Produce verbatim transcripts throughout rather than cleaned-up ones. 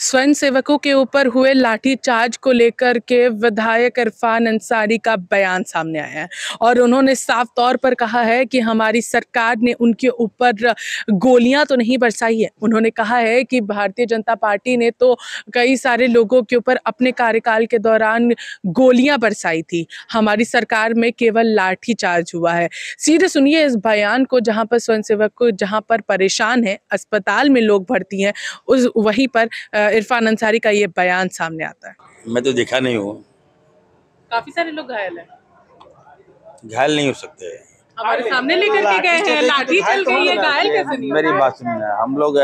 स्वयं सेवकों के ऊपर हुए लाठीचार्ज को लेकर के विधायक इरफान अंसारी का बयान सामने आया है और उन्होंने साफ तौर पर कहा है कि हमारी सरकार ने उनके ऊपर गोलियां तो नहीं बरसाई है। उन्होंने कहा है कि भारतीय जनता पार्टी ने तो कई सारे लोगों के ऊपर अपने कार्यकाल के दौरान गोलियां बरसाई थी, हमारी सरकार में केवल लाठीचार्ज हुआ है। सीधे सुनिए इस बयान को, जहां पर स्वयं सेवक जहां पर परेशान है, अस्पताल में लोग भर्ती हैं, उस वहीं पर इरफान अंसारी का ये बयान सामने आता है। मैं तो देखा नहीं हूँ। काफी सारे लोग घायल हैं। घायल नहीं हो सकते, हमारे सामने लेकर के गए हैं, लाठी चल गई है, घायल कैसे नहीं? मेरी बात सुनना, हम लोग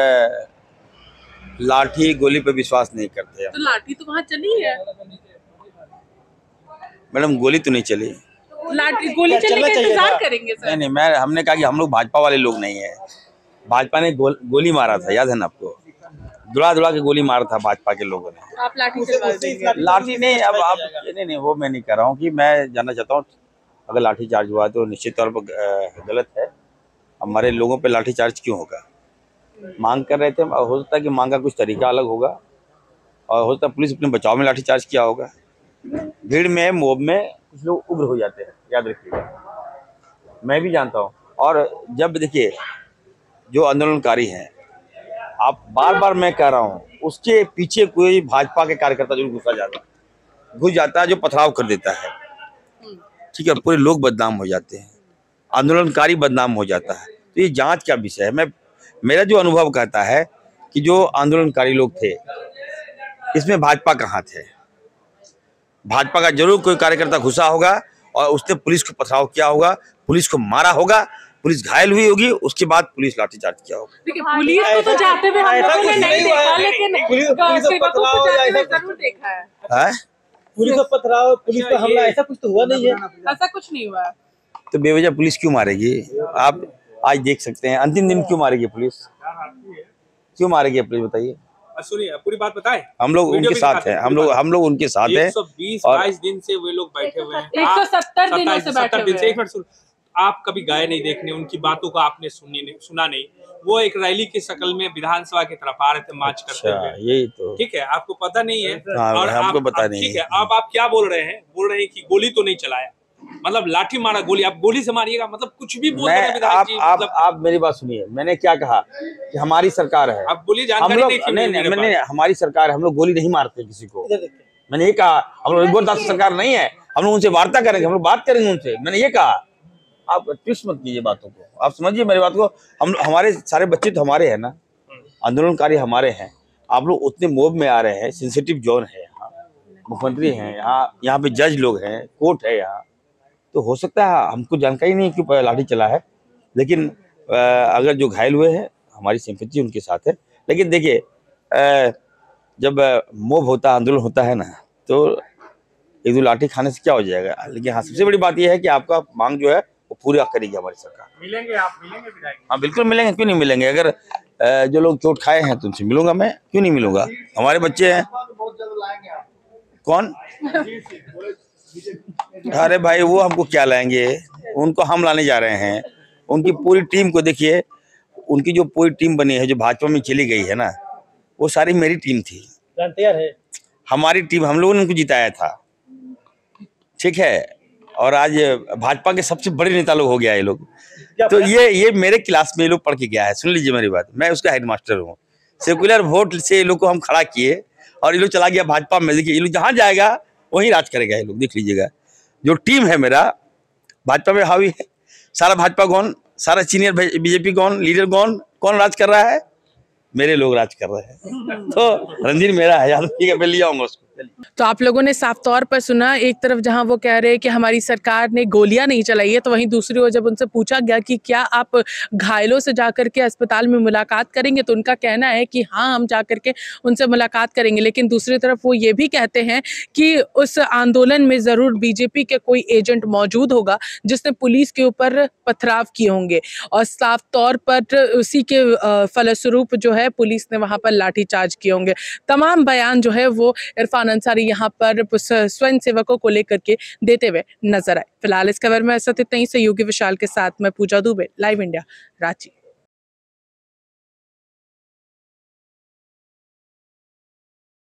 लाठी गोली पे विश्वास नहीं करते। तो लाठी तो वहाँ चली है मैडम, गोली तो नहीं चली। लाठी गोली चलने का इंतजार करेंगे सर? नहीं नहीं, मैं हमने कहा कि हम लोग भाजपा वाले लोग नहीं है। भाजपा ने गो, गोली मारा था, याद है ना आपको? दुड़ा दुड़ा के गोली मारा था भाजपा के लोगों ने। आप लाठी चलवा देंगे? लाठी नहीं, अब आप नहीं नहीं वो मैं नहीं कर रहा हूँ कि मैं जानना चाहता हूँ अगर लाठी चार्ज हुआ तो निश्चित तौर पर गलत है। हमारे लोगों पे लाठी चार्ज क्यों होगा? मांग कर रहे थे, हो सकता है कि मांग का कुछ तरीका अलग होगा और हो सकता है पुलिस अपने बचाव में लाठी चार्ज किया होगा। भीड़ में, मोब में कुछ लोग उग्र हो जाते हैं, याद रखिएगा। मैं भी जानता हूँ। और जब देखिए जो आंदोलनकारी हैं, आप बार बार मैं कह रहा हूँ, उसके पीछे कोई भाजपा के कार्यकर्ता जो घुसा जाता है घुस जाता है जो पथराव कर देता है, ठीक है, पूरे लोग बदनाम हो जाते हैं, आंदोलनकारी बदनाम हो जाता है। तो ये जांच का विषय है। मैं मेरा जो अनुभव कहता है कि जो आंदोलनकारी लोग थे, इसमें भाजपा कहाँ थे? भाजपा का जरूर कोई कार्यकर्ता घुसा होगा और उसने पुलिस को पथराव किया होगा, पुलिस को मारा होगा, पुलिस घायल हुई होगी, उसके बाद पुलिस लाठीचार्ज किया होगा। देखिए, पुलिस को तो जाते हुए हम लोगों ने नहीं देखा, लेकिन पुलिस को पथराव जरूर देखा है। हैं? पुलिस का पथराव, पुलिस का हमला, ऐसा कुछ तो हुआ नहीं है। ऐसा कुछ नहीं हुआ। तो बेवजह पुलिस क्यों मारेगी? आप आज देख सकते हैं, अंतिम दिन क्यों मारेगी पुलिस? क्यों मारेगी पुलिस, बताइए? सुनिए, पूरी बात बताएं। हम लोग उनके साथ हैं, हम लोग हम लोग उनके साथ हैं। एक सौ बीस बाईस दिन से वे लोग बैठे हुए हैं। एक सौ सत्तर दिनों से बैठे हुए हैं। एक मिनट सुन, आप कभी गए नहीं देखने, उनकी बातों को आपने सुनी नहीं, सुना नहीं। वो एक रैली की शक्ल में विधानसभा की तरफ आ रहे थे, मार्च करते हुए। यही तो ठीक है, आपको पता नहीं है। हाँ, और हमको आप, पता आप, नहीं। ठीक है, अब आप क्या बोल रहे हैं? बोल रहे हैं कि गोली तो नहीं चलाया, मतलब लाठी मारा, गोली आप गोली से मारिएगा, मतलब कुछ भी बोल रहे हैं विधायक जी। आप मतलब आप मेरी बात सुनिए, मैंने क्या कहा कि हमारी सरकार है। आप बोलिए, हम जानकारी लोग नहीं थी नहीं मेरे नहीं, पास। हमारी सरकार है, हम लोग गोली नहीं मारते किसी को। मैंने ये कहा, हम लोग जबरदस्ती सरकार नहीं है, हम लोग उनसे वार्ता करेंगे, हम लोग बात करेंगे उनसे, मैंने ये कहा। आप ट्विस्ट मत कीजिए बातों को, आप समझिए मेरी बात को। हम हमारे सारे बच्चे तो हमारे हैं ना, आंदोलनकारी हमारे हैं। आप लोग उतने मोब में आ रहे हैं, सेंसिटिव जोन है यहाँ, मुख्यमंत्री हैं यहाँ, यहाँ पे जज लोग हैं, कोर्ट है यहाँ, तो हो सकता है हमको जानकारी नहीं कि लाठी चला है। लेकिन अगर जो घायल हुए हैं, हमारी सिंपैथी उनके साथ है। लेकिन देखिए, जब मोब होता है, आंदोलन होता है ना, तो एक दो लाठी खाने से क्या हो जाएगा? लेकिन हाँ, सबसे बड़ी बात यह है कि आपका मांग जो है वो पूरा करेगी हमारी सरकार। मिलेंगे आप? मिलेंगे विधायक? हाँ बिल्कुल मिलेंगे, क्यों नहीं मिलेंगे? अगर जो लोग चोट खाए हैं तो उनसे मिलूंगा मैं, क्यों नहीं मिलूंगा? हमारे बच्चे हैं। कौन? अरे भाई, वो हमको क्या लाएंगे? उनको हम लाने जा रहे हैं। उनकी पूरी टीम को देखिए, उनकी जो पूरी टीम बनी है, जो भाजपा में चली गई है ना, वो सारी मेरी टीम थी, तैयार है हमारी टीम, हम लोगों ने उनको जिताया था, ठीक है। और आज भाजपा के सबसे बड़े नेता लोग हो गया ये लोग। तो ये ये मेरे क्लास में ये लोग पढ़ के गया है, सुन लीजिए मेरी बात, मैं उसका हेडमास्टर हूँ। सेकुलर वोट से ये लोग को हम खड़ा किए और ये लोग चला गया भाजपा में। देखिए, ये लोग जहाँ जाएगा वहीं राज करेगा ये लोग, देख लीजिएगा। जो टीम है मेरा, भाजपा में हावी है, सारा भाजपा कौन, सारा सीनियर बीजेपी कौन, लीडर कौन, कौन राज कर रहा है? मेरे लोग राज कर रहे हैं। तो रणधीर मेरा है, याद रखिएगा, मैं ले आऊंगा उसको। तो आप लोगों ने साफ तौर पर सुना, एक तरफ जहां वो कह रहे हैं कि हमारी सरकार ने गोलियां नहीं चलाई है, तो वहीं दूसरी ओर जब उनसे पूछा गया कि क्या आप घायलों से जाकर के अस्पताल में मुलाकात करेंगे, तो उनका कहना है कि हाँ, हम जाकर के उनसे मुलाकात करेंगे। लेकिन दूसरी तरफ वो ये भी कहते हैं कि उस आंदोलन में जरूर बीजेपी के कोई एजेंट मौजूद होगा जिसने पुलिस के ऊपर पथराव किए होंगे, और साफ तौर पर उसी के फलस्वरूप जो है पुलिस ने वहां पर लाठीचार्ज किए होंगे। तमाम बयान जो है वो इरफान अंसारी यहाँ पर स्वयं सेवकों को लेकर के देते हुए नजर आए। फिलहाल इस खबर में ऐसा इतना ही। सहयोगी विशाल के साथ मैं पूजा दुबे, लाइव इंडिया, रांची।